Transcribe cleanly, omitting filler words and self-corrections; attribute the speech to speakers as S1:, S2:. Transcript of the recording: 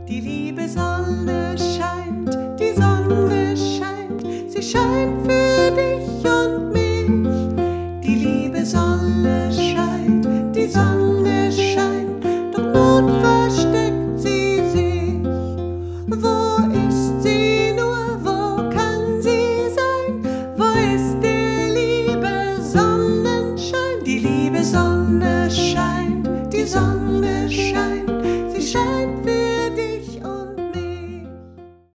S1: Die Liebe Sonne scheint, die Sonne scheint, sie scheint für